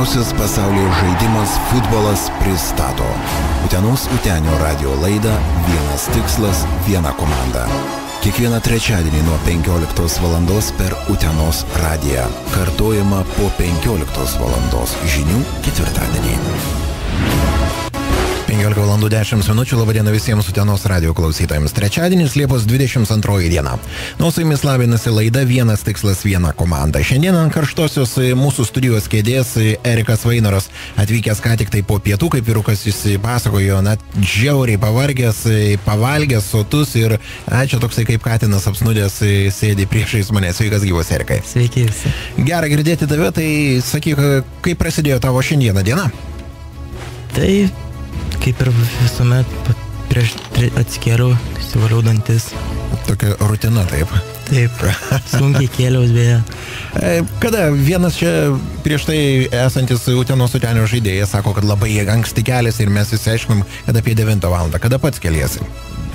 Geriausias pasaulyje žaidimas futbolas pristato Utenos Utenio radio laidą Vienas tikslas, viena komanda. Kiekvieną trečiadienį nuo 15 valandos per Utenos radiją. Kartojama po 15 valandos žinių ketvirtadienį. 15 valandų 10 minučių. Labadiena visiems Utenos radio klausytojams. Trečiadienis, Liepos 22 diena. Nu, su jumis labinasi laida Vienas tikslas, viena komanda. Šiandien ant karštosios mūsų studijos kėdės Erikas Vainoras, atvykęs ką tik tai po pietų, kaip vyrukas jis pasakojo, net žiauriai pavargęs, pavalgęs, sotus ir čia toksai kaip katinas apsnudęs sėdi priešais mane. Sveikas gyvas, Erikai. Sveiki visi. Gera girdėti tave, tai sakyk, kaip prasidėjo tavo šiandieną diena? Tai kaip ir visuomet prieš atsikėliau, įsivaliau dantis. Tokia rutina, taip? Taip, sunkiai kėliaus beje. Kada vienas čia prieš tai esantis Utenos Utenio žaidėjas sako, kad labai anksti keliasi ir mes visi aiškinom, kad apie 9 valandą. Kada pats keliesi?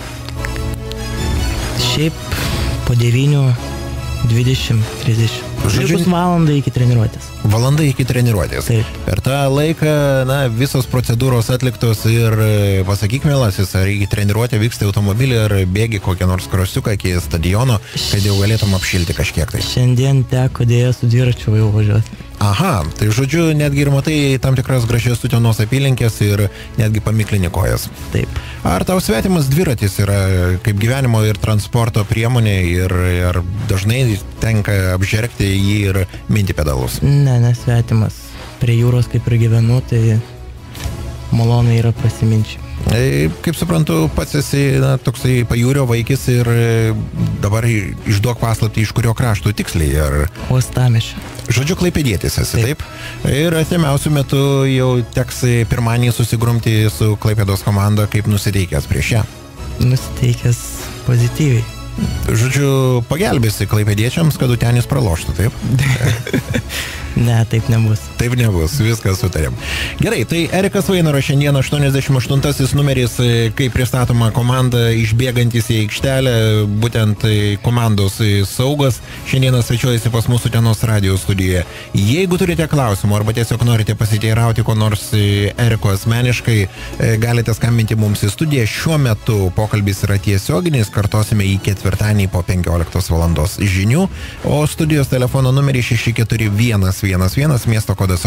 Šiaip po 9, 20, 30. Žodžiu, valandą iki treniruotės. Valanda iki treniruotės. Taip. Per tą laiką, visos procedūros atliktos ir, pasakyk, mielasis, ar į treniruotę vyksta automobilį, ar bėgi kokią nors krosiuką iki stadiono, kad jau galėtum apšilti kažkiek tai. Šiandien teko dėja su dviračiu jau važiuoti. Aha, tai žodžiu, netgi ir matai tam tikras gražias Utenos apylinkės ir netgi pamiklinį kojas. Taip. Ar tau svetimas dviratis yra kaip gyvenimo ir transporto priemonė ir dažnai tenka apžergti jį ir minti pedalus? Ne, nesvetimas. Prie jūros kaip ir gyvenu, tai malonai yra prasiminčiai. Kaip suprantu, pats esi toksai pajūrio vaikis ir dabar išduok paslaptį, iš kurio krašto tiksliai. Uostamiesčio. Žodžiu, klaipėdietis esi, taip? Ir artimiausiu metu jau teks pirmanį susigrumti su Klaipėdos komanda, kaip nusiteikęs prieš ją. Nusiteikęs pozityviai. Žodžiu, pagelbėsi klaipėdiečiams, kad Utenis praloštų, taip? Ne, taip nebus. Taip nebus, viską sutarėm. Gerai, tai Erikas Vainoras šiandien 88 numeris, kai pristatoma komanda išbėgantis į aikštelę, būtent komandos saugas. Šiandieną svečiuojasi pas mūsų Utenos radio studijoje. Jeigu turite klausimų arba tiesiog norite pasiteirauti ko nors Eriko asmeniškai, galite skambinti mums į studiją. Šiuo metu pokalbis yra tiesioginis, kartosime į ketvirtadienį po 15 valandos žinių, o studijos telefono numeris 64111, miesto kodas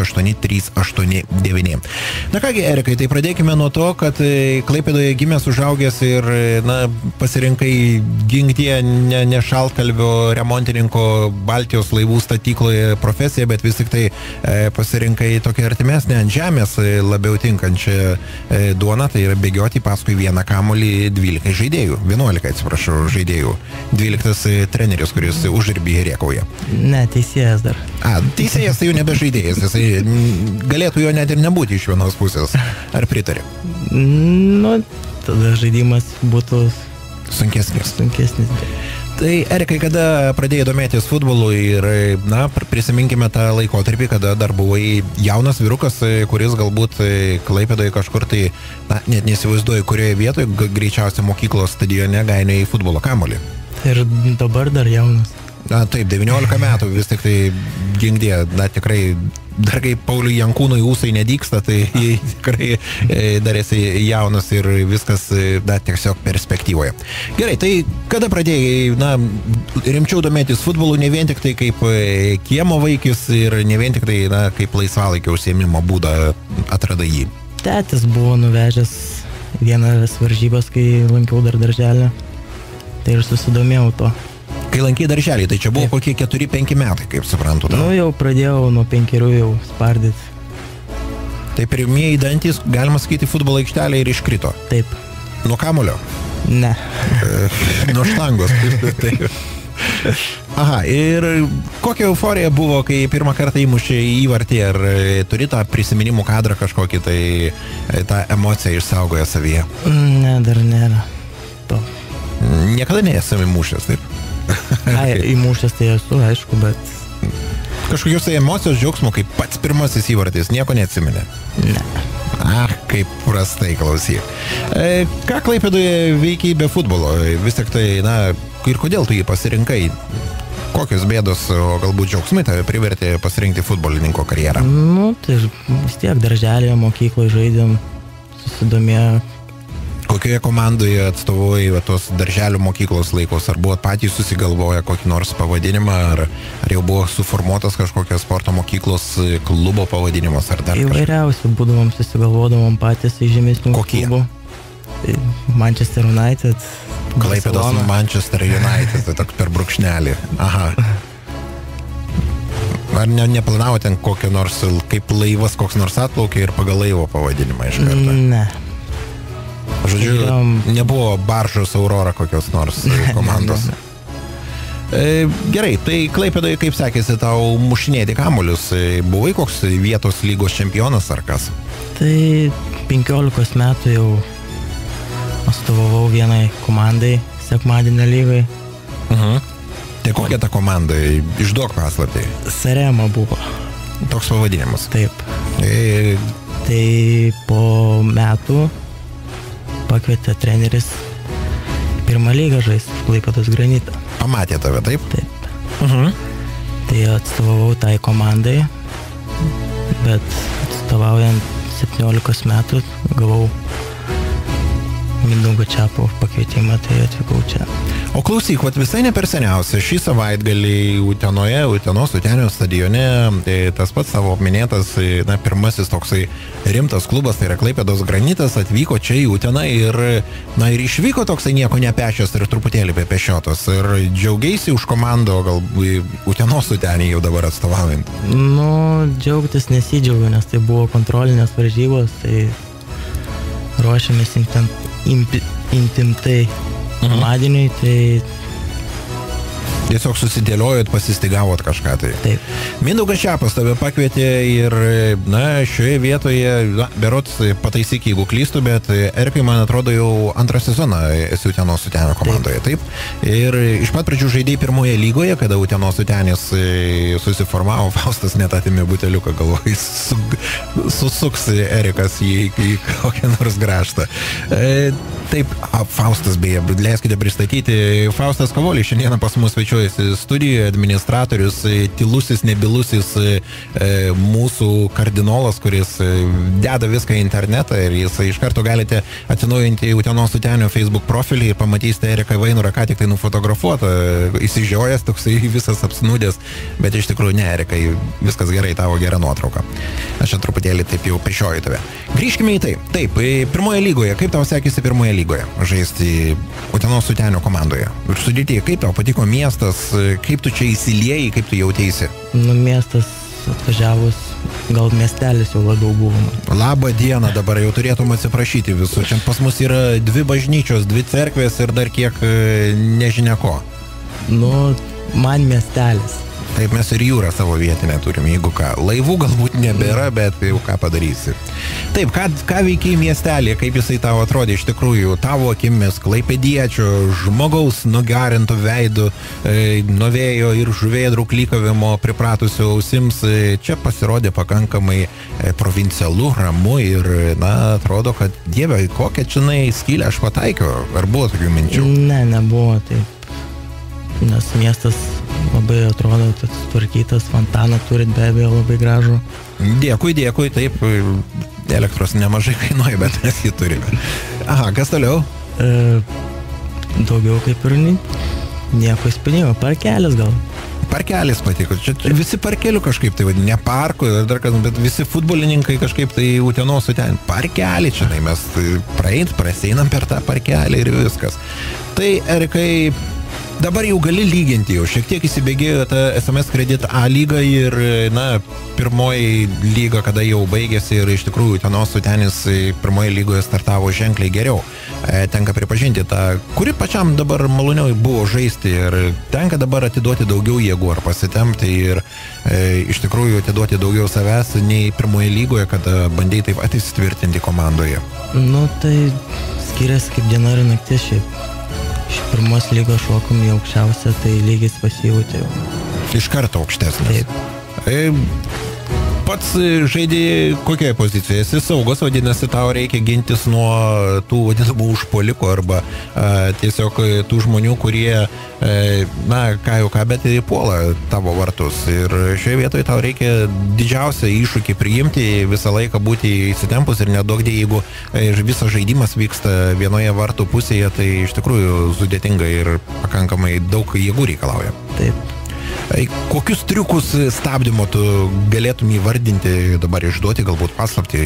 8389. Na kągi, Erikai, tai pradėkime nuo to, kad Klaipėdoje gimęs, užaugęs ir pasirinkai ginktie ne šaltkalvio remontininko Baltijos laivų statykloje profesiją, bet vis tik tai pasirinkai tokią artimesnę ant žemės labiau tinkančią duoną, tai yra bėgioti paskui vieną kamuolį 12 žaidėjų, 11, atsiprašau, žaidėjų, 12 treneris, kuris užribį rėkauja. Ne, teisėjas dar. Teisėjas tai jau nebe žaidėjas, jisai galėtų jo net ir nebūti iš vienos pusės. Ar pritari? Nu, tada žaidimas būtų sunkesnis. Tai, Erikai, kada pradėjai domėtis futbolu ir, prisiminkime tą laikotarpį, kada dar buvai jaunas vyrukas, kuris galbūt Klaipėdoje kažkur tai, net nesivaizduoju, kurioje vietoje, greičiausiai mokyklos stadione gainė į futbolo kamuolį. Ir dabar dar jaunas. Taip, 19 metų vis tik tai gingdė, tikrai, dar kaip Pauliui Jankūnui ūsai nedyksta, tai tikrai dar esi jaunas ir viskas tiesiog perspektyvoje. Gerai, tai kada pradėjai, rimčiau domėtis futbolu, ne vien tik tai kaip kiemo vaikis ir ne vien tik tai, kaip laisvalaikio užsiėmimo būdą atradai jį? Tėtis buvo nuvežęs vienas varžybas, kai lankiau dar darželį, tai ir susidomėjau to. Kai lankiai darželį, tai čia buvo kokie 4-5 metai, kaip suprantu. Jau pradėjau nuo 5 jau spardyti. Tai pirmieji dantys, galima sakyti, futbolo aikštelė ir iškrito. Taip. Nuo kamulio? Ne. Nuo štangos. Taip. Aha, ir kokia euforija buvo, kai pirmą kartą įmušė įvartį, ar turi tą prisiminimų kadrą kažkokį, tai tą emociją išsaugoja savyje? Ne, dar nėra to. Niekada nesame įmušęs, taip? Įmušęs tai esu, aišku, bet... Kažkokios emocijos, džiaugsmo, kaip pats pirmasis įvartis, nieko neatsiminė? Ne. Kaip prastai, klausyk. Ką Klaipėdoje veikiai be futbolo? Vis tik tai, ir kodėl tu jį pasirinkai? Kokios bėdos, o galbūt džiaugsmai tave privertė pasirinkti futbolininko karjerą? Nu, tai vis tiek darželėje, mokykloje žaidėm, susidomėjo. Kokioje komandoje atstovoji tos darželio mokyklos laikos? Ar buvo patys susigalvoję kokį nors pavadinimą, ar jau buvo suformuotas kažkokios sporto mokyklos klubo pavadinimas, ar dar kažkas? Įvairiausių būdavom, susigalvodavom patys į žemesnių klubų. Manchester United, Klaipėdos Manchester United, tai toks per brūkšnelį. Aha. Ar neplanavo ten kokio nors, kaip laivas koks nors atplaukė ir pagal laivo pavadinimą iš karto? Ne. Žodžiu, nebuvo Baržos Aurora kokios nors komandos. Gerai, tai Klaipėdoje kaip sekėsi tau mušinėti kamuolius? Buvai koks vietos lygos čempionas ar kas? Tai 15 metų jau atstovavau vienai komandai sekmadienio lygai. Tai kokia ta komanda? Išduok paslaptį. Sarema buvo. Toks pavadinimas. Taip. Tai po metų pakvietė treneris pirmą lygą žaisti Klaipėdos Granitą. Pamatė tave, taip? Taip. Tai atstovavau tai komandai, bet atstovaujant 17 metų gavau Mindaugo Čiapo pakvietimą, tai atvykau čia. O klausyk, visai ne per seniausia, šį savaitgalį Utenoje, Utenos Utenio stadione, tas pats savo minėtas, pirmasis toksai rimtas klubas, tai yra Klaipėdos Granitas, atvyko čia į Uteną ir išvyko toksai nieko nepešęs ir truputėlį pepešiotas. Ir džiaugiaisi už komandą, gal Utenos Utenį jau dabar atstovaujant? Nu, džiaugtis nesidžiaugiu, nes tai buvo kontrolinės varžybos, tai ruošiamės intimtai pirmadieniui, tai tiesiog susidėliojot, pasistigavot kažką tai. Taip. Mindaugas Čiapas tave pakvietė ir, šioje vietoje, berods pataisyk, jeigu klystu, bet Erikai, man atrodo, jau antrą sezoną esi Utenos Utenio komandoje, taip? Ir iš pat pradžių žaidėjai pirmoje lygoje, kada Utenos Utenis susiformavo, Faustas net atėmė buteliuką, galvoju, susuks Erikas į kokią nors graštą. Taip, Faustas, beje, leiskite pristatyti, Faustas Kavolis šiandieną pas mus svečiuojasi studijoje, administratorius, tylusis, nebylusis mūsų kardinolas, kuris deda viską į internetą ir jis iš karto galite atsinaujinti Utenos Utenio Facebook profilį ir pamatysite Eriką Vainurą, ką tik tai nufotografuotą, įsižiojęs, toksai visas apsnūdęs, bet iš tikrųjų ne, Erikai, viskas gerai, tavo gera nuotrauka. Aš čia truputėlį taip jau pešioju tave. Grįžkime į tai. Taip, pirmoje lygoje, kaip tau sekėsi pirmoje lygoje žaisti Utenos Utenio komandoje? Ir sudėtyje, kaip tau patiko miestas, kaip tu čia įsiliejai, kaip tu jautėsi? Nu, miestas atvažiavus, gal miestelis jau labiau buvo. Labą dieną, dabar jau turėtum atsiprašyti visų. Čia pas mus yra 2 bažnyčios, 2 cerkvės ir dar kiek nežinia ko. Nu, man miestelis. Taip, mes ir jūrą savo vietinę turim, jeigu ką. Laivų galbūt nebėra, bet jau ką padarysi. Taip, ką veikiai miestelį, kaip jisai tau atrodė iš tikrųjų, tavo akimis, klaipėdiečio, žmogaus nugarintų veidų, nuo vėjo ir žuvėdrų klykavimo pripratusio ausims, čia pasirodė pakankamai provincialų, ramu ir, atrodo, kad dieve, kokią čionai skylę aš pataikiau, ar buvo tokių minčių? Ne, nebuvo taip, nes miestas labai atrodo tvarkytas, fontaną turit be abejo labai gražų. Dėkui, taip, elektros nemažai kainuoja, bet mes jį turime. Aha, kas toliau? Daugiau kaip ir nieko įspūdingo, parkelis gal. Parkelis patiko, čia visi parkelių kažkaip tai vadinė, ne parkų, bet visi futbolininkai kažkaip tai Utenos Utenio parkelį čia, mes praeinam per tą parkelį ir viskas. Tai, Erikai, dabar jau gali lyginti, jau šiek tiek įsibėgėjo ta SMS Kredit A lyga ir, pirmoji lyga, kada jau baigėsi ir iš tikrųjų Utenos Utenis pirmoje lygoje startavo ženkliai geriau. Tenka pripažinti kuri pačiam dabar maloniau buvo žaisti ir tenka dabar atiduoti daugiau jėgų ar pasitempti ir iš tikrųjų atiduoti daugiau savęs nei pirmoje lygoje, kada bandėjai taip įsitvirtinti komandoje. Nu, tai skiriasi kaip diena ir naktis šiaip. Iš pirmos lygos šokom į aukščiausią, tai lygis pasijūtė jau. Iš karto aukštesnis. Taip. pats žaidži kokioje pozicijoje? Esi saugus, vadinasi, tau reikia gintis nuo tų vadinamų užpuolikų arba tiesiog tų žmonių, kurie, ką, bet puola tavo vartus. Ir šioje vietoje tau reikia didžiausią iššūkį priimti, visą laiką būti įsitempus ir neduokdė, jeigu visas žaidimas vyksta vienoje vartų pusėje, tai iš tikrųjų sudėtinga ir pakankamai daug jėgų reikalauja. Taip. Kokius triukus stabdymo tu galėtum įvardinti, dabar išduoti, galbūt paslapti?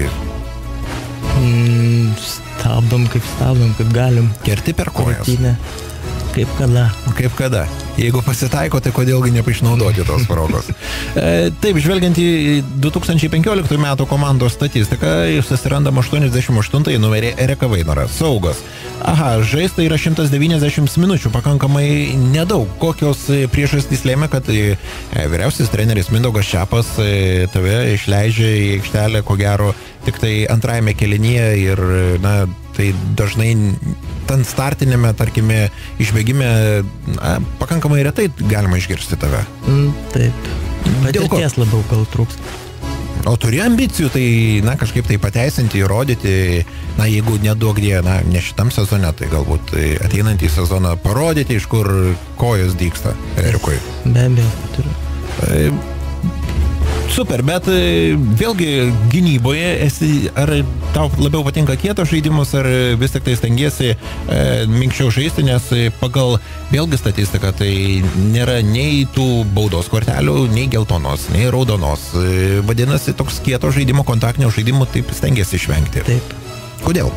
Stabdom, kaip galim. Kerti per kojas? Rutinė. Kaip kada. Kaip kada. Jeigu pasitaiko, tai kodėlgi nepaišnaudoti tos progos. Taip, žvelgiant į 2015 metų komandos statistiką, susirandam 88 numerį Eriką Vainorą. Saugas. Žaista yra 190 minučių, pakankamai nedaug. Kokios priežastys lėmė, kad vyriausias treneris Mindaugas Šepas tave išleidžia į aikštelę, ko gero, tik tai antrajame kėlinyje ir, tai dažnai ten startinėme, tarkime, išbėgime, pakankamai retai galima išgirsti tave. Taip. Patirties labiau gal trūks. O turi ambicijų, tai, kažkaip tai pateisinti, įrodyti, jeigu neduokdė, ne šitam sezone, tai galbūt ateinantį sezoną parodyti, iš kur kojos dyksta Erikui. Be abejo, turiu. Super, bet vėlgi gynyboje ar tau labiau patinka kietos žaidimus, ar vis tik tai stengiesi minkščiau žaisti, nes pagal vėlgi statistiką tai nėra nei tų baudos kortelių, nei geltonos, nei raudonos. Vadinasi, toks kieto žaidimo, kontaktinio žaidimo taip stengiesi išvengti. Taip. Kodėl?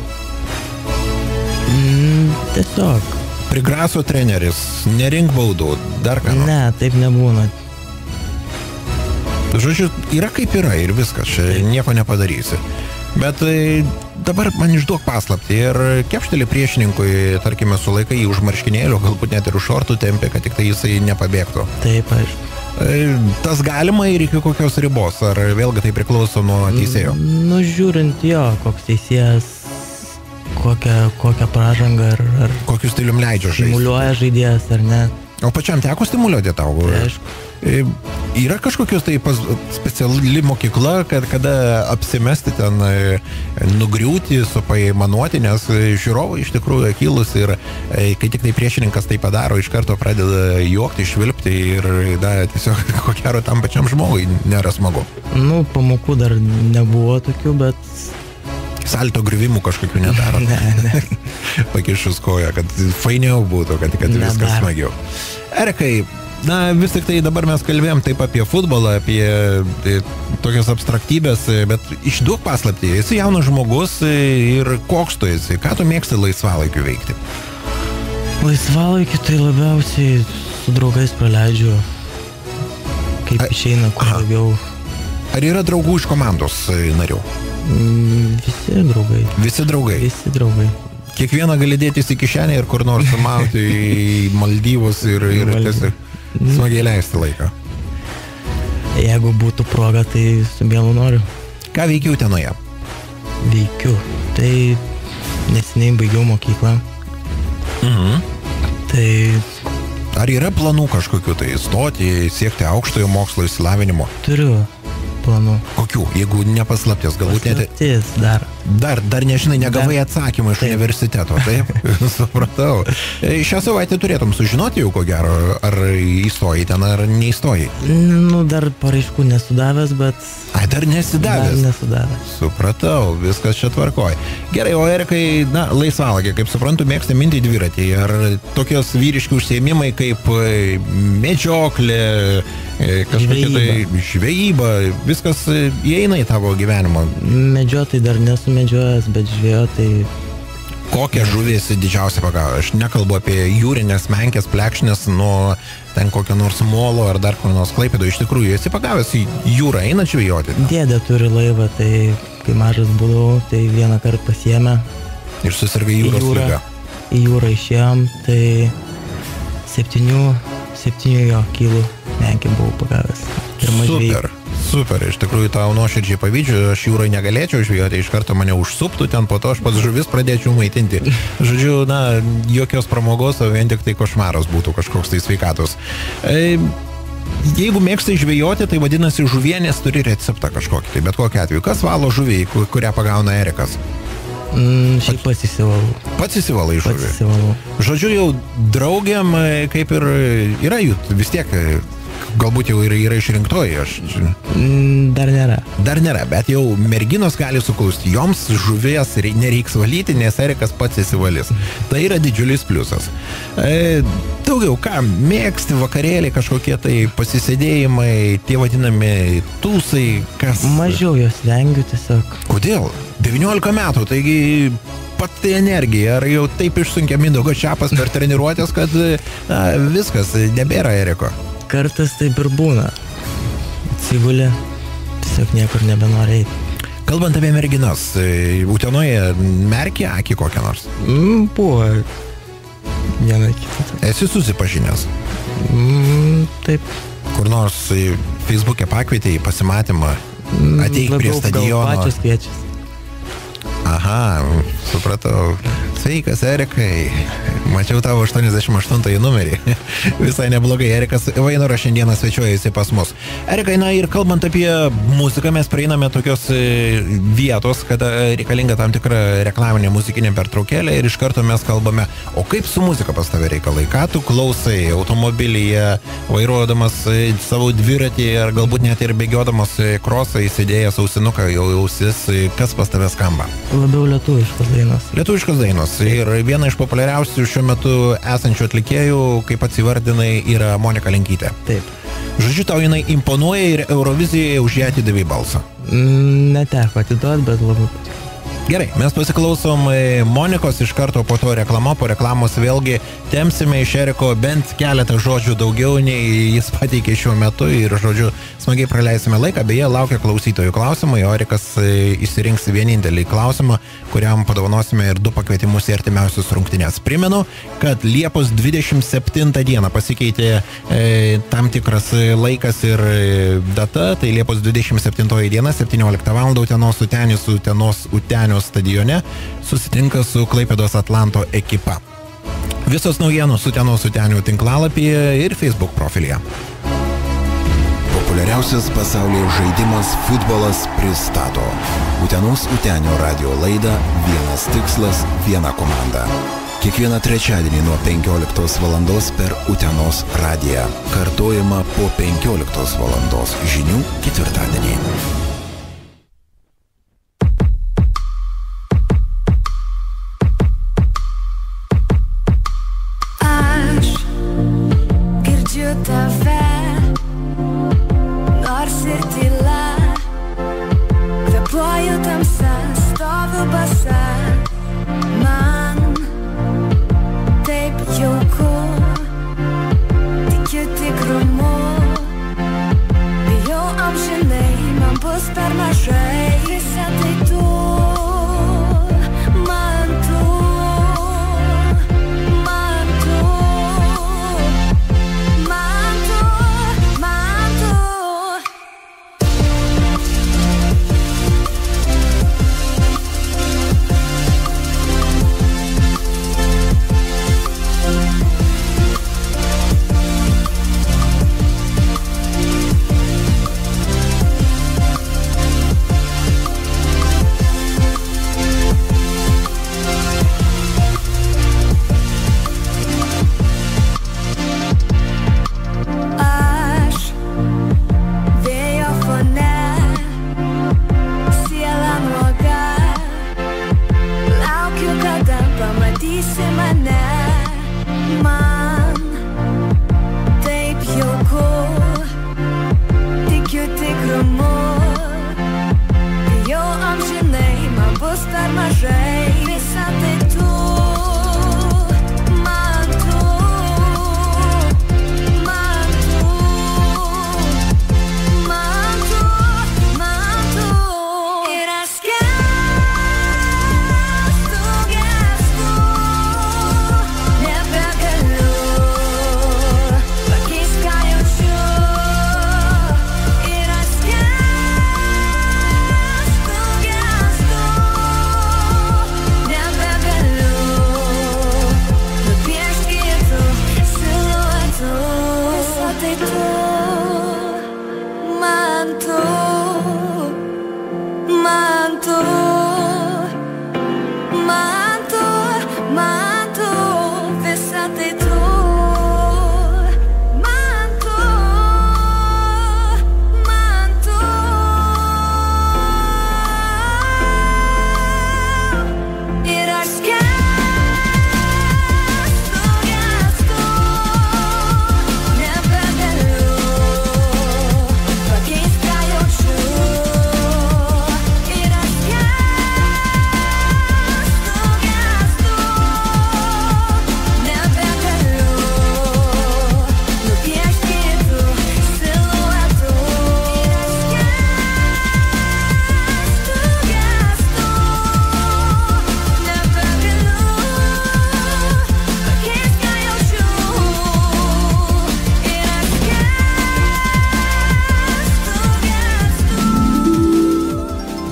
Tiesiog. Prigraso treneris, nerink baudų, dar ką? Ne, taip nebūna. Žodžiu, yra kaip yra ir viskas, čia nieko nepadarysi. Bet dabar man išduok paslaptį ir kepštelį priešininkui, tarkime, sulaikai jį už marškinėlių, galbūt net ir už šortų tempė, kad tik tai jisai nepabėgtų. Taip, aišku. Tas galima ir iki kokios ribos, ar vėlgi tai priklauso nuo teisėjo? Žiūrint jo, koks teisėjas, kokią pražangą ar kokius stilium leidžia žaisti. Stimuliuoja žaidėjas ar ne. O pačiam teko stimuliuoti tau? Aišku. Yra kažkokios tai speciali mokykla, kad kada apsimesti ten nugriūti, supaimanuoti, nes žiūrovai iš tikrųjų akylus ir kai tik tai priešininkas tai padaro, iš karto pradeda juokti, švilpti ir tiesiog ko gero tam pačiam žmogui nėra smagu. Pamokų dar nebuvo tokių, bet... Salto griuvimų kažkokių nedaro. Ne. Pakišus koją, kad fainiau būtų, kad viskas smagiau. Erikai, vis tik tai dabar mes kalbėjom taip apie futbolą, apie tokias abstraktybės, bet išduok paslaptį, esi jaunas žmogus ir koks tu esi, ką tu mėgsti laisvalaikiu veikti? Laisvalaikiu tai labiausiai su draugais praleidžiu, kaip išeina kuo daugiau. Ar yra draugų iš komandos narių? Visi draugai. Visi draugai? Visi draugai. Kiekvieną gali dėtis į kišenę ir kur nors sumauti į Maldyvus ir smagiai leisti laiką. Jeigu būtų proga, tai su mielu noriu. Ką veikiu Utenoje? Veikiu. Tai neseniai baigiau mokyklą. Tai... Ar yra planų kažkokių tai stoti, siekti aukštojo mokslo išsilavinimo? Turiu planų. Kokių? Jeigu nepaslapties, galbūt net... Paslaptis dar. Dar nežinai, negavai atsakymą iš universiteto, taip? Supratau. Šią savaitę turėtum sužinoti jau ko gero, ar įstojai ten, ar neįstojai? Dar paraiškų nesudavęs, bet... Dar nesidavęs? Dar nesudavęs. Supratau, viskas čia tvarkoj. Gerai, o Erikai, laisvalagė, kaip suprantu, mėgsta minti dviratį. Ar tokios vyriški užsiėmimai kaip medžioklė, kažkokia tai žvejyba, viskas įeina į tavo gyvenimą? Medžiotai dar nesu medžiojęs, bet žvėjotai... Kokią žuvį esi didžiausią pagavę? Aš nekalbu apie jūrinės menkės, plekšnės nuo ten kokio nors molo ar dar kokio nors Klaipėdo. Iš tikrųjų, esi pagavęs į jūrą, eina žvejoti? Dėdė turi laivą, tai kai mažas buvau, tai vieną kartą pasiėmė. Ir susirgai jūros liga. Į jūrą išėjom, tai 7 kilų menkė buvau pagavęs. Super, iš tikrųjų tau nuoširdžiai pavydžiu, aš jūrai negalėčiau žvejoti, iš karto mane užsuptų ten, po to aš pats žuvis pradėčiau maitinti. Žodžiu, jokios pramogos, o vien tik tai košmaras būtų kažkoks tai sveikatos. Jeigu mėgstai žvejoti, tai vadinasi žuvienės turi receptą kažkokį. Tai bet kokiu atveju, kas valo žuvį, kurią pagauna Erikas? Šiaip pats įsivalau. Pats įsivalai žuvį? Pats įsivalau. Žodžiu, jau draugiam kaip ir yra jų vis tiek, galbūt jau yra išrinktoji. Dar nėra. Dar nėra, bet jau merginos gali suklusti. Joms žuvies nereiks valyti, nes Erikas pats įsivalys. Tai yra didžiulis pliusas. Daugiau ką, mėgsti vakarėliai, kažkokie tai pasisėdėjimai, tie vadinami tūsai, kas... Mažiau jos vengiu tiesiog. Kodėl? 19 metų, taigi pati energija, ar jau taip išsunkia Mindaugo Čiapas per treniruotės, kad viskas, nebėra Eriko? Kartas taip ir būna. Atsigulė, tiesiog niekur nebenori eiti. Kalbant apie merginas, Utenoje merkė akį kokią nors? Buvo vieną kitą. Esi susipažinęs? Taip. Kur nors Facebook'e pakvietė į pasimatymą, ateik prie stadiono. Gal pačios kviečiasi. Aha, supratau. Sveikas, Erikai. Mačiau tavo 88 numerį. Visai neblogai. Erikas Vainoras šiandieną svečiuojasi pas mus. Erikai, na ir kalbant apie muziką, mes prieiname tokios vietos, kada reikalinga tam tikra reklaminė muzikinė pertraukėlė ir iš karto mes kalbame, o kaip su muzika pas tave reikalai? Ką tu klausai automobilyje, vairuodamas savo dviratį ar galbūt net ir bėgiodamas krosą, įsidėjęs ausinuką į ausis, kas pas tave skamba? Labiau lietuviškos dainos. Lietuviškos dainos. Ir viena iš populiariausių šiuo metu esančių atlikėjų, kaip pats įvardinai, yra Monika Linkytė. Taip. Žodžiu, tau jinai imponuoja ir Eurovizijoje už ją atidavai balsą. Neteko atiduoti, bet labai patiko. Gerai, mes pasiklausom Monikos iš karto po to reklama, po reklamos vėlgi tempsime iš Eriko bent keletą žodžių daugiau nei jis pateikė šiuo metu ir žodžiu smagiai praleisime laiką, beje laukia klausytojų klausimai, o Erikas išsirinks vienintelį klausimą, kuriam padovanosime ir 2 pakvietimus į artimiausius rungtynes. Primenu, kad Liepos 27 dieną pasikeitė tam tikras laikas ir data, tai Liepos 27 diena, 17 val. Utenos Utenio stadione susitinka su Klaipėdos Atlanto ekipa. Visos naujienos Utenos Utenio tinklalapyje ir Facebook profilyje. Populiariausias pasaulyje žaidimas futbolas pristato Utenos Utenio radio laidą Vienas tikslas, viena komanda. Kiekvieną trečiadienį nuo 15 valandos per Utenos radiją. Kartojama po 15 valandos žinių ketvirtadienį. Tikrumu, bijau amžinai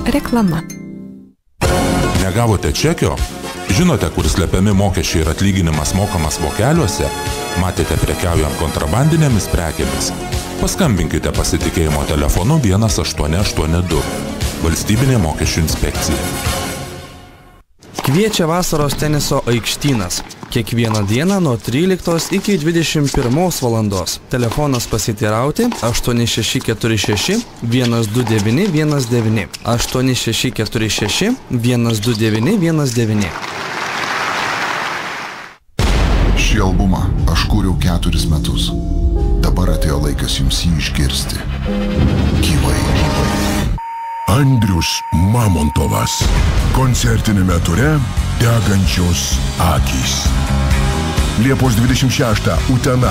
Reklama. Negavote čekio? Žinote, kur slepiami mokesčiai ir atlyginimas mokamas vokeliuose? Matėte prekiaujant kontrabandinėmis prekėmis? Paskambinkite pasitikėjimo telefonu 1882. Valstybinė mokesčių inspekcija. Kviečia vasaros teniso aikštynas. Kiekvieną dieną nuo 13 iki 21 valandos. Telefonas pasiteirauti 8646 12919. 8646 12919. Šį albumą aš kūriau 4 metus. Dabar atėjo laikas jums jį išgirsti. Gyvai. Andrius Mamontovas. Koncertinėme ture Degančios akys. Liepos 26 Utena.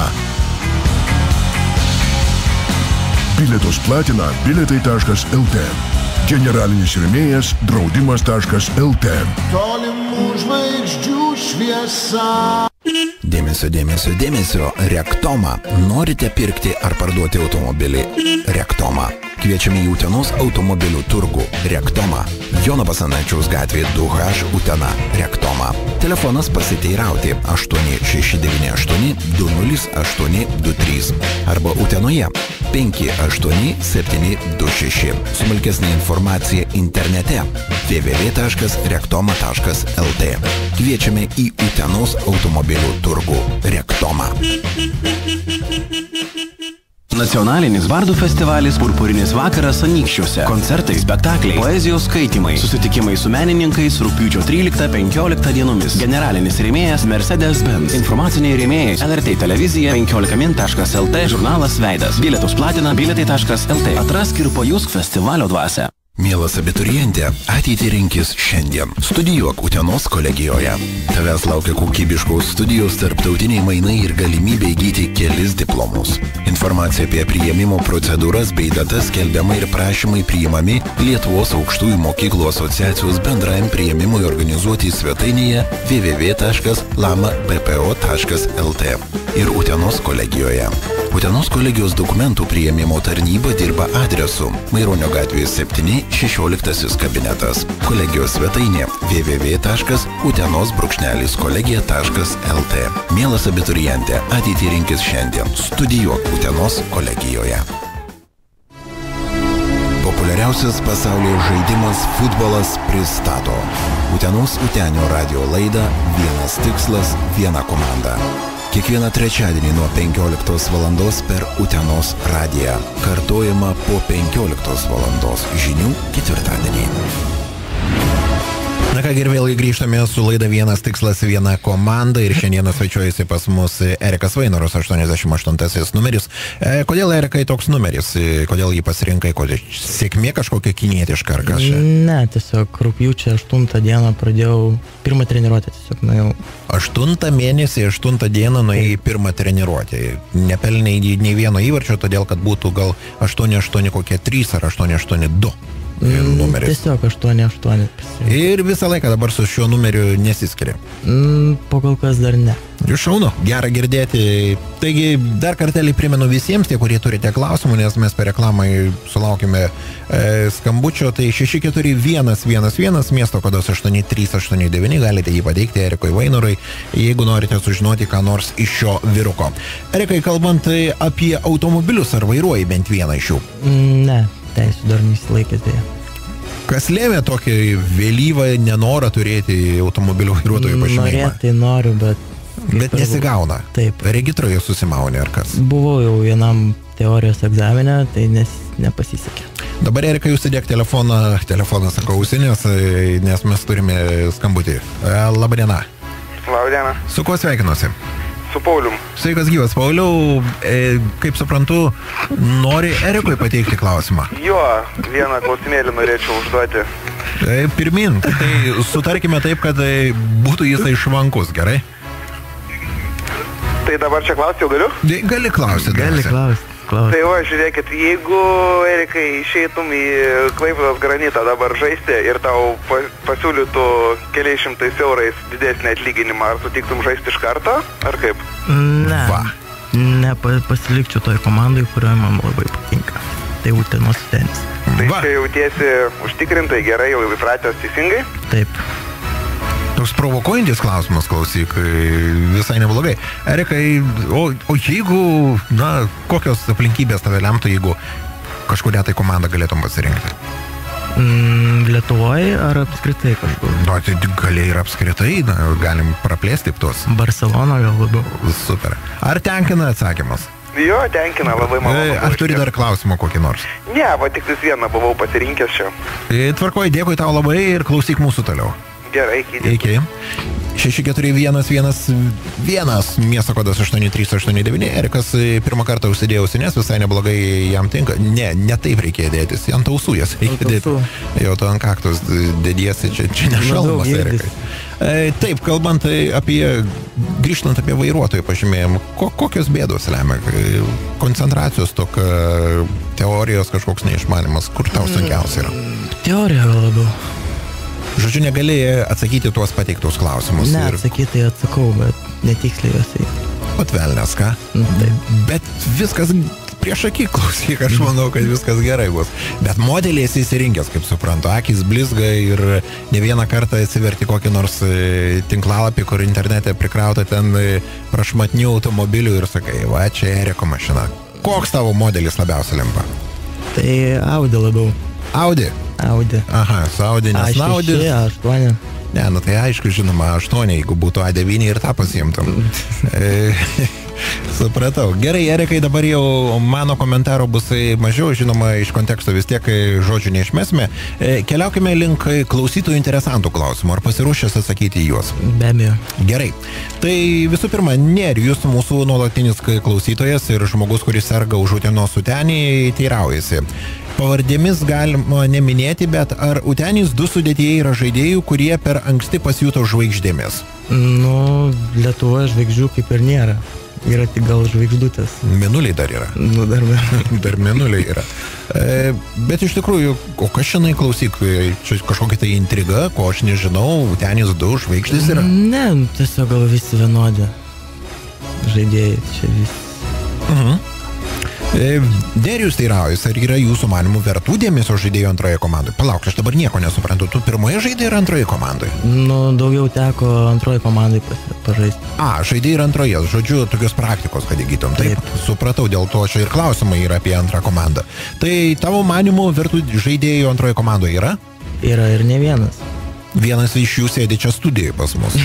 Bilietus platina bilietai.lt. Generalinis rėmėjas draudimas.lt. Tolimų žvaigždžių šviesa. Dėmesio, dėmesio, dėmesio. Rektoma. Norite pirkti ar parduoti automobilį? Rektoma. Kviečiame į Utenos automobilių turgų. Rektoma. Jono Basanavičiaus gatvė 2H Utena. Rektoma. Telefonas pasiteirauti 8698 20823 arba Utenoje 58726. Smulkesnė informacija internete www.rektoma.lt. Kviečiame į Utenos automobilių turgų. Rektoma. Nacionalinis bardų festivalis Purpurinis vakaras Anykščiuose. Koncertai, spektakliai, poezijos skaitymai, susitikimai su menininkais rugpjūčio 13-15 dienomis. Generalinis rėmėjas Mercedes-Benz. Informaciniai rėmėjai LRT televizija 15min.lt, žurnalas Veidas. Bilietus platina bilietai.lt. Atrask ir pajusk festivalio dvasią. Mielas abiturientė, ateitį rinkis šiandien. Studijuok Utenos kolegijoje. Tavęs laukia kokybiškos studijos, tarptautiniai mainai ir galimybė įgyti kelis diplomus. Informacija apie priėmimo procedūras bei datas skelbiama ir prašymai priimami Lietuvos aukštųjų mokyklų asociacijos bendrajam priėmimui organizuoti svetainėje www.lamabpo.lt ir Utenos kolegijoje. Utenos kolegijos dokumentų priėmimo tarnyba dirba adresu Maironio gatvės 7, 16 kabinetas. Kolegijos svetainė www.utenos-kolegija.lt. Mielas abiturientė, ateitį rinkis šiandien. Studijuok Utenos kolegijoje. Populiariausias pasaulyje žaidimas futbolas pristato Utenos Utenio radio laidą Vienas tikslas, viena komanda. Kiekvieną trečiadienį nuo 15 valandos per Utenos radiją. Kartojama po 15 valandos žinių ketvirtadienį. Na ką, ir vėlgi grįžtame su laida Vienas tikslas, viena komanda ir šiandieną svečiuojasi pas mus Erikas Vainoras, 88 numeris. Kodėl, Erikai, toks numeris? Kodėl jį pasirinkai? Kodėl sėkmė kažkokia kinietiška ar kas čia? Ne, tiesiog rugpjūčio 8 dieną pradėjau pirmą treniruotę, tiesiog nuėjau. 8 mėnesį, 8 dieną nuėjai pirmą treniruotę. Nepelnai nei vieno įvarčio, todėl kad būtų gal 8-8 kokie 3 ar 8-8-2. Numeris. Tiesiog 8-8. Ir visą laiką dabar su šiuo numeriu nesiskiria. Po kol kas dar ne. Šaunu, gera girdėti. Taigi, dar kartelį primenu visiems, tie, kurie turite klausimų, nes mes per reklamą sulaukime skambučio, tai 64111, miesto kodas 8389, galite jį pateikti Erikui Vainorui, jeigu norite sužinoti ką nors iš šio vyruko. Erikai, kalbant apie automobilius, ar vairuoji bent vieną iš jų? Ne, teisiu dar nesilaikęs dėja. Kas lėmė tokį vėlyvą nenorą turėti automobilio vairuotojų pažymėjimą? Norėti noriu, bet nesigauna. Taip. Regitroje susimaunė ar kas? Buvau jau vienam teorijos egzaminę, tai nepasisekė. Dabar, Erika, jūs įdėk telefoną sakau, ausinės, nes mes turime skambutį. Labadiena. Labadiena. Su kuo sveikinuosi? Su Paulium. Sveikas gyvas, Pauliau. Kaip suprantu, nori Erikui pateikti klausimą? Jo, vieną klausimėlį norėčiau užduoti. Pirmin, tai sutarkime taip, kad būtų jisai švankus, gerai? Tai dabar čia klausti jau galiu? Gali klausyti. Gali klausti. Tai va, žiūrėkit, jeigu, Erikai, išeitum į Klaipėdos Granitą dabar žaisti ir tau pasiūlytų keliais šimtais eurais didesnį atlyginimą, ar sutiktum žaisti iš karto, ar kaip? Ne, pasilikčiau toj komandai, kurioje man labai patinka. Tai Utenos Utenis. Tai čia jautiesi užtikrintai gerai, jau įpratęs teisingai? Taip. Toks provokuojantis klausimas, klausyk, visai neblogai. Erikai, o jeigu, kokios aplinkybės tave lemtų, jeigu kažkuria tai komandą galėtum pasirinkti? Lietuvoje ar apskritai kažkur? Tai gali ir apskritai, galim praplėsti tuos. Barcelona gal labiau. Super. Ar tenkina atsakymas? Jo, tenkina, labai malonu. Ar turi dar klausimą kokį nors? Ne, tik vieną buvau pasirinkęs čia. Tvarkoj, dėkui tau labai ir klausyk mūsų toliau. Gerai, iki. 64111, miesto kodas 8389. Erikas pirmą kartą užsidėjo ausines, visai neblogai jam tinka. Ne taip reikėjo dėtis, ant ausų jas reikia dėti. Jau tu ant kaktos dėdiesi, čia nešalmas, Erikai. Taip, kalbant grįžtant apie vairuotojų pažymėjimą, kokios bėdos lemia? Koncentracijos tokia, teorijos kažkoks neišmanimas, kur tau sunkiausia yra? Teorija labiau. Žodžiu, negali atsakyti tuos pateiktus klausimus. Ne, atsakyti atsakau, bet netiksliai juos. Ot velnes, ką? Bet viskas prieš akį, klausyk, aš manau, kad viskas gerai bus. Bet modelį esi įsirinkęs, kaip suprantu, akis blizga ir ne vieną kartą atsiverti kokį nors tinklalapį, kur internete prikrauta ten prašmatnių automobilių ir sakai, va, čia Eriko mašina. Koks tavo modelis labiausiai limpa? Tai Audi labiau. Audi? Audi. Aha, su Audi, nes Audi. A8. Ne, tai aišku, žinoma, A8, jeigu būtų A9 ir tą pasiimtum. Supratau. Gerai, Erikai, dabar jau mano komentaro bus mažiau, žinoma, iš konteksto vis tiek žodžių neišmesime. Keliaukime link klausytojų interesantų klausimų. Ar pasiruošęs atsakyti į juos? Be abejo. Gerai. Tai visų pirma, Nerijus, mūsų nuolatinis klausytojas ir žmogus, kuris serga už Utenos Utenį, teiraujasi. Pavardėmis galima neminėti, bet ar Utenys 2 sudėtieji yra žaidėjų, kurie per anksti pasijuto žvaigždėmis? Lietuvoje žvaigždžių kaip ir nėra. Yra tik gal žvaigždutės. Mėnuliai dar yra. Dar mėnuliai yra. Bet iš tikrųjų, o kas šiandien klausyk, čia kažkokia tai intriga, ko aš nežinau, Utenys 2 žvaigždės yra? Ne, tiesiog gal visi vienodi žaidėjai, čia visi. Nerijus teiraujasi, ar yra jūsų manimų vertų dėmesio žaidėjų antroje komandoje? Palauk, aš dabar nieko nesuprantu. Tu pirmoje žaidėjai ir antroje komandoje? Daugiau teko antroje komandai pažaisti. Žaidėjai ir antroje. Žodžiu, tokios praktikos, kad įgytum. Taip, supratau, dėl to čia ir klausimai yra apie antrą komandą. Tai tavo manimų vertų žaidėjų antroje komandoje yra? Yra ir ne vienas. Vienas iš jų sėdi čia studijoje pas mus.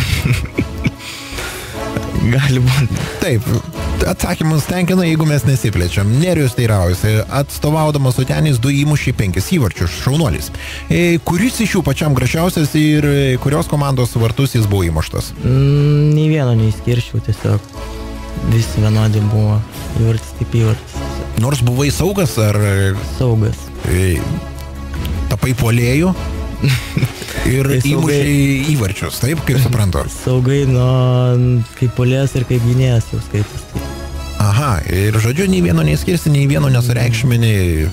Gali būti. Taip, atsakymus tenkina, jeigu mes nesiplečiam. Nerijus teiraujasi, atstovaudamas Utenys 2 įmušė 5 įvarčius, šaunuolis. Kuris iš jų pačiam gražiausias ir kurios komandos vartus jis buvo įmuštas? Nei vieno neįskirčiau, tiesiog visi vienodi buvo įvartis kaip įvartis. Nors buvai saugas ar... Saugas. Tapai puolėjų? Ir įmušė įvarčius, taip, kaip suprantu? Saugai kaip puolėjas ir kaip gynėjas jau skaitas. Aha, ir žodžiu, nei vieno neįskirsi, nei vieno nesureikšmini.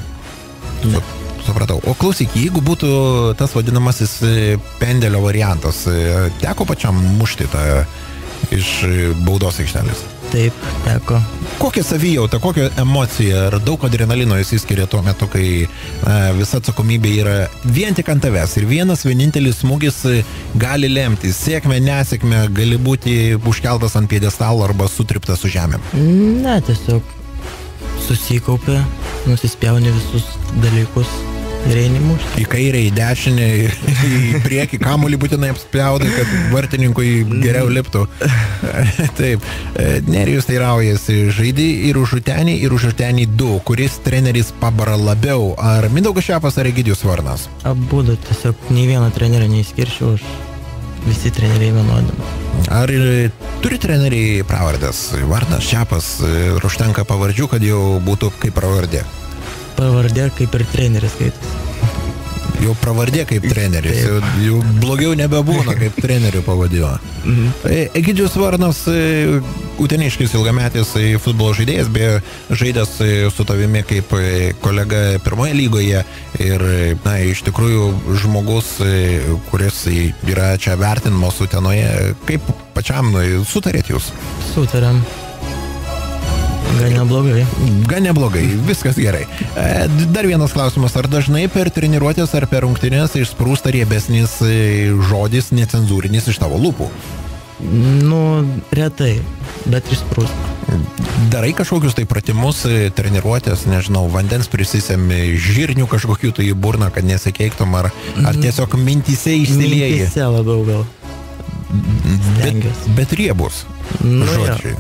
Supratau. O klausyk, jeigu būtų tas vadinamasis pendelio variantas, teko pačiam mušti tą iš baudos aikštelės? Taip, teko. Kokia savijauta, kokia emocija, ar daug adrenalino jis įskiria tuo metu, kai visa atsakomybė yra vien tik ant tavęs ir vienintelis smūgis gali lemti sėkmę, nesėkmę, gali būti užkeltas ant pjedestalo arba sutriptas su žemėm? Ne, tiesiog susikaupė, nusispjauni visus dalykus ir eini mušti. Į kairę, į dešinę, į priekį, kamuolį būtinai apspjaudai, kad vartininkui geriau liptų. Taip, Nerijus teiraujasi, žaidži ir už Utenį, ir už Utenį 2, kuris treneris pabara labiau, ar Mindaugas Šepas, ar Egidijus Varnas? Abudu, tiesiog nei vieno trenerio neįskirčiau, visi treneriai vienodi. Ar turi treneriai pravardės? Varnas, Šepas, ar užtenka pavardžių, kad jau būtų kaip pravardė? Pravardė kaip ir treneris skaitas. Jau pravardė kaip treneris, jau blogiau nebebūna, kaip trenerių pavadėjo. Egidijus Varnas, uteniškis ilgametis futbolo žaidėjas, beje, žaidęs su tavimi kaip kolega pirmoje lygoje ir, iš tikrųjų, žmogus, kuris yra čia vertinamas Utenoje. Kaip pačiam sutarėt jūs? Sutarėm. Gan neblogai. Gan neblogai, viskas gerai. Dar vienas klausimas, ar dažnai per treniruotės ar per rungtynės išsprūsta riebesnis žodis necenzūrinis iš tavo lūpų? Nu, retai, bet išsprūsta. Darai kažkokius tai pratimus, treniruotės, nežinau, vandens prisisemi, žirnių kažkokių tai į burną, kad nesikeiktum, ar tiesiog mintyse išsilieji? Mintyse labiau gal. Bet riebus žodžiai.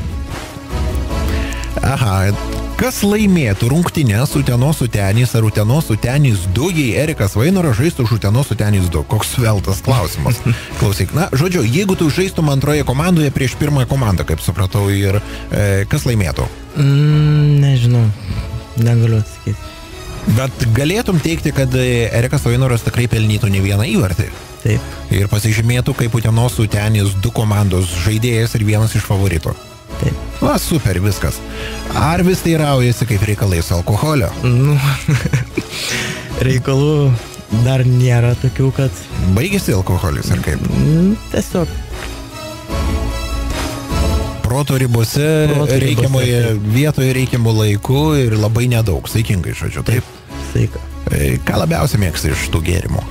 Aha, kas laimėtų rungtynės Utenos Utenys ar Utenos Utenys 2, jei Erikas Vainoras žaistų už Utenos Utenys 2? Koks sveltas klausimas. Klausyk, na, žodžiu, jeigu tu žaistum antroje komandoje prieš pirmąją komandą, kaip supratau, ir kas laimėtų? Nežinau, negaliu atsakyti. Bet galėtum teikti, kad Erikas Vainoras tikrai pelnytų ne vieną įvartį? Taip. Ir pasižymėtų kaip Utenos Utenys 2 komandos žaidėjas ir vienas iš favoritų? Taip. Va, super, viskas. Ar vis teiraujasi kaip reikalai su alkoholio? Nu, reikalų dar nėra tokių, kad... Baigėsi alkoholis, ar kaip? Tiesiog. Proto ribose, reikiamoje vietoje, reikiamų laikų ir labai nedaug, saikingai, žodžiu, taip? Saika. Ką labiausiai mėgsti iš tų gėrimų?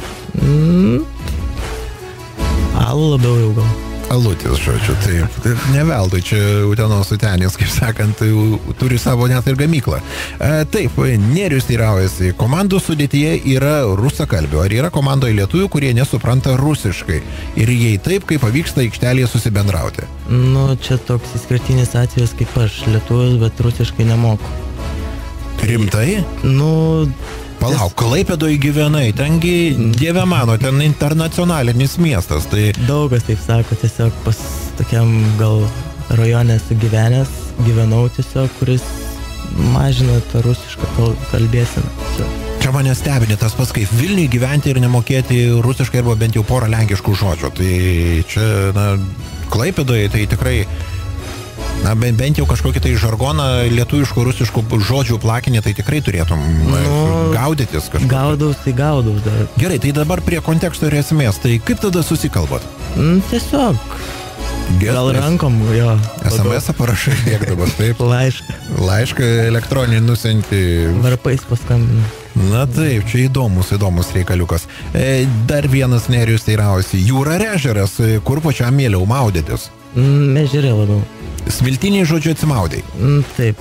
Alų labiau jau gal. Alutis, žodžiu, taip. Ne veltui, čia Utenos Utenys, kaip sakant, turi savo net ir gamyklą. Taip, Nerius teiraujasi, komandų sudėtyje yra rusakalbių. Ar yra komandoje lietuvių, kurie nesupranta rusiškai? Ir jei taip, kaip pavyksta aikštelėje susibendrauti? Nu, čia toks išskirtinis atvejis kaip aš, lietuvis, bet rusiškai nemoku. Rimtai? Nu... Palauk, Klaipėdoje gyvenai, tengi, dieve mano, ten internacionalinis miestas, tai... Daugas taip sako, tiesiog pas tokiam gal rajone esu gyvenęs, gyvenau tiesiog, kuris mažina tą rusišką kalbėseną. Čia mane stebini tas pats, kaip Vilniui gyventi ir nemokėti rusiškai arba bent jau porą lenkiškų žodžių. Tai čia, na, Klaipėdoje tai tikrai... Na, bent jau kažkokį tai žargoną lietuviškų, rusiškų žodžių plakinį, tai tikrai turėtum gaudytis kažką. Gaudaus dar. Gerai, tai dabar prie konteksto ir esmės, tai kaip tada susikalbat? Tiesiog. Gestas. Gal rankom, jo. SMS-ą parašai bėgdamas, taip? Laišką elektroninį nusiunti. Varpais paskambinu. Na taip, čia įdomus reikaliukas. Dar vienas Nerijus teiraujasi, jūra ar ežeras, kur pačiam mieliau maudytis? Ežerė labiau. Smiltiniai, žodžiu, atsimaudai? Taip.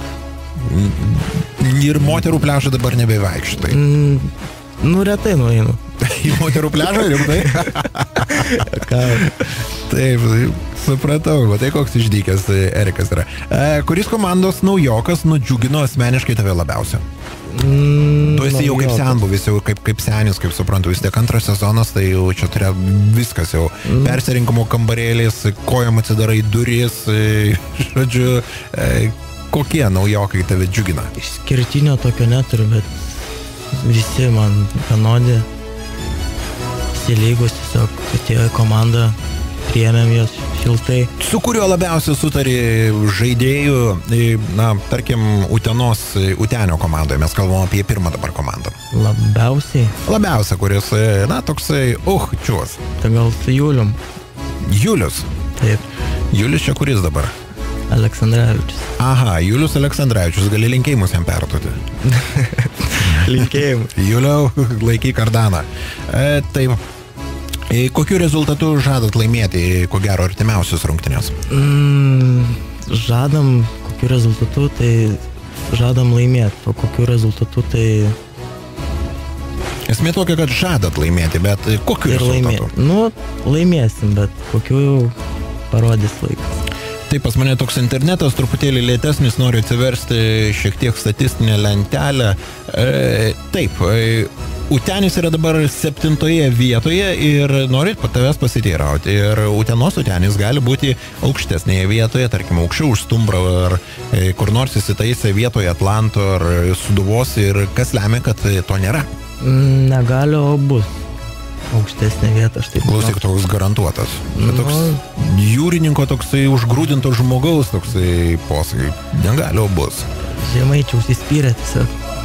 Ir moterų pliažą dabar nebevaikštai? Nu, retai nueinu. Į moterų pliažą, rimtai? Taip, supratau, va tai koks išdykęs Erikas yra. Kuris komandos naujokas nudžiugino asmeniškai tave labiausia? Tu esi jau kaip senbuvis, jau kaip senis, kaip suprantu, vis tiek antras sezonas, tai jau čia turėjo viskas jau. Persirinkimo kambarėlis, kojom atsidarai duris, žodžiu, kokie naujokai tave džiugina? Išskirtinio tokio neturiu, bet visi man vienodi, visi lygus, tiesiog atėjo į komandą, priėmėm jos šiltai. Su kuriuo labiausiai sutari žaidėjų, na, tarkim, Utenio komandoje, mes kalbam apie pirmą dabar komandą. Labiausiai? Labiausia, kuris, na, toksai, čiūs. Tai gal su Julium. Julius? Taip. Julius čia kuris dabar? Aleksandravičius. Aha, Julius Aleksandravičius, gali linkėjimus jam perduoti. Linkėjimus. Juliau, laikyk kardaną. Taip. Kokiu rezultatu žadat laimėti, ko gero, artimiausius rungtynės? Žadam, kokiu rezultatu, tai žadam laimėti, o kokiu rezultatu, tai... Esmė tokia, kad žadat laimėti, bet kokiu rezultatu? Nu, laimėsim, bet kokiu jau parodys laikas. Taip, pas mane toks internetas truputėlį lėtesnis, noriu atsiversti šiek tiek statistinę lentelę. Taip, Utenis yra dabar 7 vietoje ir norit tavęs pasiteirauti. Ir Utenos Utenis gali būti aukštesnėje vietoje, tarkim, aukščiau už Stumbrą ar kur nors įsitaisę vietoje Atlanto ar Sūduvos, ir kas lemia, kad to nėra? Negali, o bus aukštesnė vieta, aš taip. Klausyk, toks garantuotas. Toks jūrininko, toksai užgrūdinto žmogaus, toksai posakai. Negali, o bus. Žemaičiaus įspyrė tiesiog.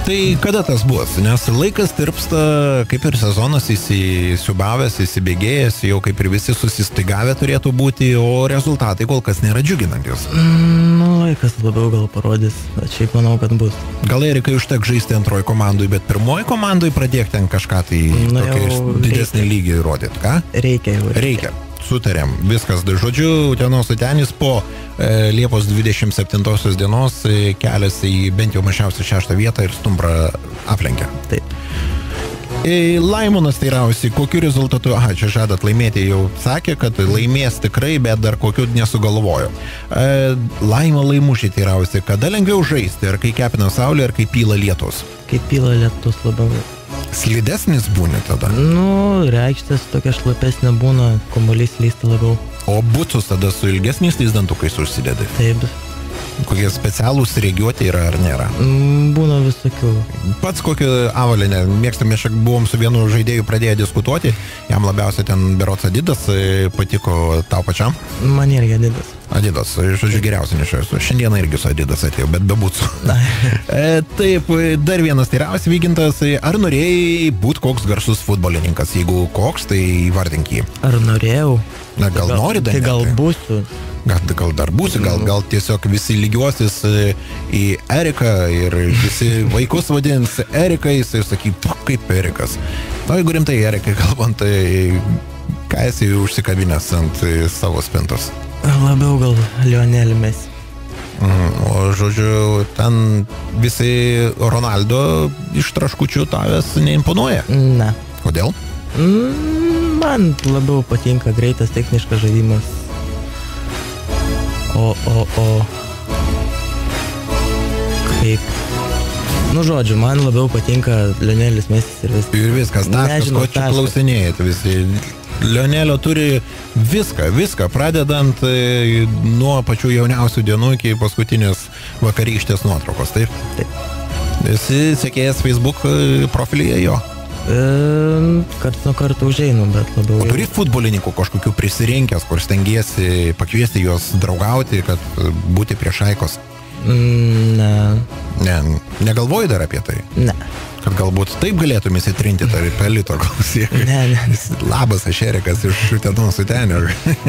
Tai kada tas bus? Nes laikas tirpsta, kaip ir sezonas įsisiubavęs, įsibėgėjęs, jau kaip ir visi susistigavę turėtų būti, o rezultatai kol kas nėra džiuginantis. Laikas labiau gal parodys, bet šiaip manau, kad bus. Gal Erikai užtek žaisti antroji komandai, bet pirmoji komandai pradėk ten kažką tai didesnį lygį rodyti, ką? Reikia. Sutarėm, viskas. Žodžiu, Utenos Utenis po Liepos 27 dienos keliasi į bent jau mažiausiai 6 vietą ir Stumbrą aplenkia. Taip. Laimonas teirausi, kokiu rezultatu, čia žadat laimėti, jau sakė, kad laimės tikrai, bet dar kokiu nesugalvojo. Laimo Laimušiai teirausi, kada lengviau žaisti, ar kai kepina saulė, ar kai pyla lietus? Kai pyla lietus labiau. Slidesnis būni tada? Reikštės tokia šlapesnė būna, kamuolys lysta labiau. O bucus tada su ilgesniais dantukais užsidedi? Taip. Kokie specialūs regiuoti yra ar nėra? Būna visokių. Pats kokią avalinę mėgstame, buvom su vienu žaidėju pradėję diskutuoti, jam labiausiai ten berods Adidas patiko tau pačiam? Man irgi Adidas. Adidas, žodžiu, geriausiai nešioju. Šiandieną irgi su Adidas atėjau, bet be bucų. Taip, dar vienas teirausias Vygintas, ar norėjai būti koks garsus futbolininkas? Jeigu koks, tai įvardink jį. Ar norėjau? Na, gal nori dar? Tai gal būsiu. Gal dar būsi, gal tiesiog visi lygiuosis į Eriką ir visi vaikus vadins Erikais ir saky, kaip Erikas. Na, jeigu rimtai Erikai kalbant, tai ką esi užsikabinęs ant savo spintos? Labiau gal Lionel Messi. O žodžiu, ten visi Ronaldo iš traškučių tavęs neimponuoja? Ne. Kodėl? Man labiau patinka greitas techniškas žaidimas. Kaip? Žodžiu, man labiau patinka Lionelis Mesis ir viskas. Ir viskas, taškas, ko čia klausinėjate visi. Lionelio turi viską, pradedant nuo pačių jauniausių dienų iki paskutinės vakarykštės nuotraukos, taip? Taip. Esi sekėjęs Facebook profilyje jo? Karts nuo karto užeinu, bet labiau... O turi futbolininkų kažkokių prisirinkęs, kur stengiesi pakviesti juos draugauti, kad būti prie šaikos? Ne. Negalvoji dar apie tai? Ne. Kad galbūt taip galėtum įsitrinti tarp pelito klausyk. Ne. Labas, aš Erikas iš Utenos Utenio.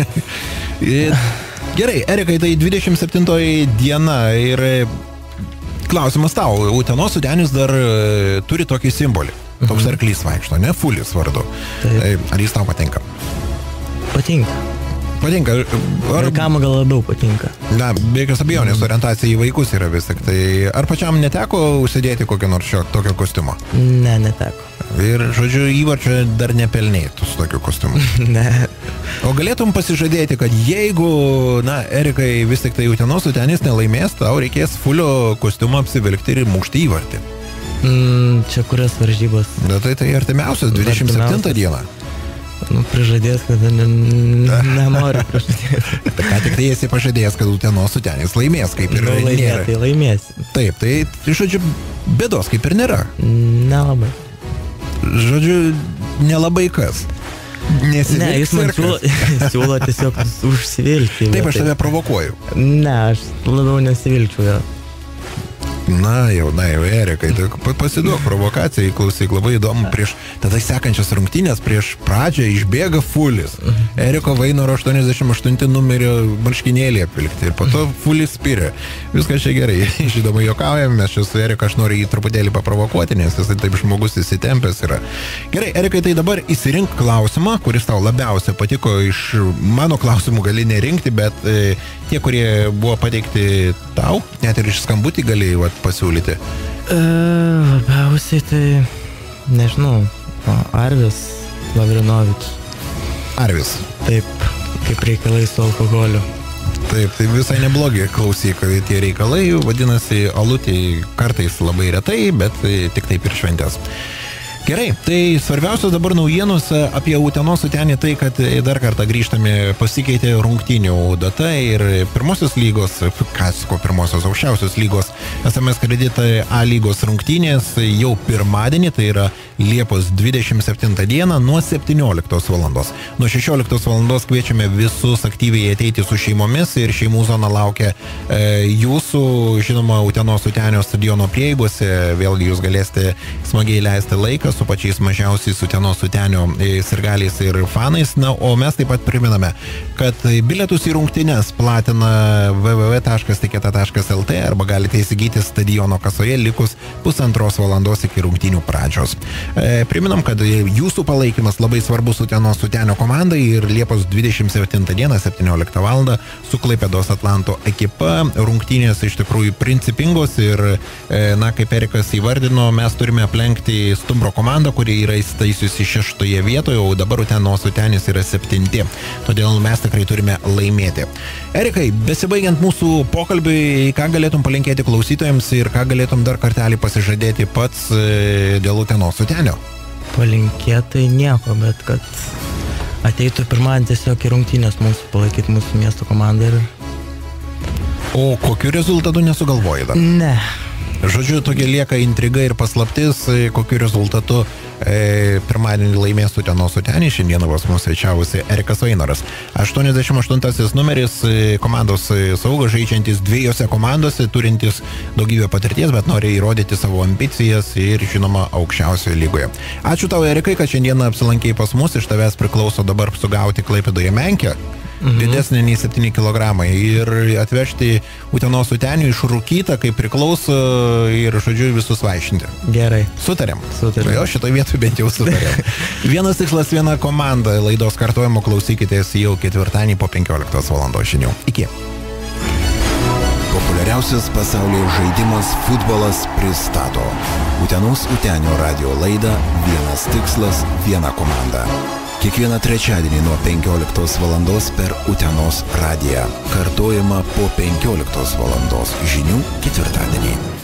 Gerai, Erikai, tai 27 diena ir klausimas tau, Utenos Utenis dar turi tokį simbolį. Toks arklys vaikšto, ne? Fulis vardu. Taip. Ar jis tau patinka? Patinka. Patinka. Vaikam gal labiau patinka. Na, be jokios abejonės, orientacija į vaikus yra vis tik. Tai ar pačiam neteko užsidėti kokio nors tokio kostiumo? Ne, neteko. Ir, žodžiu, įvarčio dar nepelnėjai su tokiu kostiumu. Ne. O galėtum pasižadėti, kad jeigu, Erikai vis tik tai Utenos Utenis nelaimės, tau reikės fulio kostiumą apsivilkti ir mušti įvartį. Čia kurias varžybos? Tai artimiausias, 27 dieną. Prižadės, kad nenoriu prižadės. Ką tik tai esi pažadėjęs, kad Utenos Utenis laimės, kaip ir nėra. Tai laimės. Taip, tai, žodžiu, bėdos kaip ir nėra. Nelabai. Žodžiu, nelabai kas. Ne, jis man siūlo tiesiog užsivilkti. Taip, aš tave provokuoju. Ne, aš labiau nesivilčiu jo. Na jau, Erikai, pasiduok provokacijai, klausyk, labai įdomu, prieš tada sekančias rungtynės, prieš pradžią išbėga Fulis. Eriko Vainoro 88 numerio marškinėlį apvilkti ir po to Fulis spyrė. Viskas čia gerai, žinoma, juokaujam, mes čia su Erika, aš noriu jį truputėlį paprovokuoti, nes jis taip žmogus įsitempęs yra. Gerai, Erikai, tai dabar įsirink klausimą, kuris tau labiausiai patiko, iš mano klausimų gali nerinkti, bet tie, kurie buvo pateikti tau, net ir iš skambutį galėjai pasiūlyti. Labiausiai tai, nežinau, Arvis Lavrinovič. Arvis. Taip, kaip reikalai su alkoholiu. Taip, tai visai neblogi, klausyk, tie reikalai, vadinasi, alutį kartais labai retai, bet tik taip ir šventės. Gerai, tai svarbiausios dabar naujienos apie Utenos Utenį tai, kad dar kartą grįžtame, pasikeitė rungtynių data ir pirmosios lygos, pirmosios aukščiausios lygos SMS Kredit A lygos rungtynės jau pirmadienį, tai yra Liepos 27 dieną nuo 17 valandos. Nuo 16 valandos kviečiame visus aktyviai ateiti su šeimomis ir šeimų zona laukia jūs mūsų, žinoma, Utenos Utenio stadiono prieigose. Vėlgi jūs galėsite smagiai leisti laiką su pačiais mažiausiais Utenos Utenio sirgaliais ir fanais. Na, o mes taip pat priminame, kad bilietus į rungtynes platina www.tiketa.lt arba galite įsigyti stadiono kasoje likus pusantros valandos iki rungtynių pradžios. Priminam, kad jūsų palaikymas labai svarbus Utenos Utenio komandai ir Liepos 27 dieną 17 val. Su Klaipėdos Atlanto ekipa. Rungtynės iš tikrųjų principingos ir, na, kaip Erikas įvardino, mes turime aplenkti Stumbro komandą, kuri yra įstaisiusi 6 vietoje, o dabar Utenos Utenis yra 7. Todėl mes tikrai turime laimėti. Erikai, besibaigiant mūsų pokalbiui, ką galėtum palinkėti klausytojams ir ką galėtum dar kartelį pasižadėti pats dėl Utenos Utenio? Palinkėtai nieko, bet kad ateitų pirmadienį tiesiog į rungtynės mūsų, palaikyti mūsų miesto komandą ir... O kokiu rezultatu nesugalvoji dar? Ne. Žodžiu, tokia lieka intriga ir paslaptis, kokiu rezultatu pirmadienį laimės Utenos Utenį. Šiandieną pas mus svečiavosi Erikas Vainoras. 88 numeris, komandos saugas, žaidžiantis 2 komandose, turintis daugybę patirties, bet nori įrodyti savo ambicijas ir, žinoma, aukščiausioje lygoje. Ačiū tau, Erikai, kad šiandieną apsilankei pas mus. Iš tavęs priklauso dabar sugauti Klaipėdoje menkę. Didesnė nei 7 kg ir atvežti Utenos Utenį išrūkytą, kaip priklauso ir, žodžiu, visus vaišinti. Gerai. Sutarėm? Sutarėm. Jo, šitoje vietoje bent jau sutarėm. Vienas tikslas, viena komanda. Laidos kartojimo klausykitės jau ketvirtadienį po 15 val. Žinių. Iki. Populiariausias pasaulyje žaidimas futbolas pristato Utenos Utenio radio laidą Vienas tikslas, viena komanda. Kiekvieną trečiadienį nuo 15 val. Per Utenos radiją. Kartojama po 15 val. Žinių ketvirtadienį.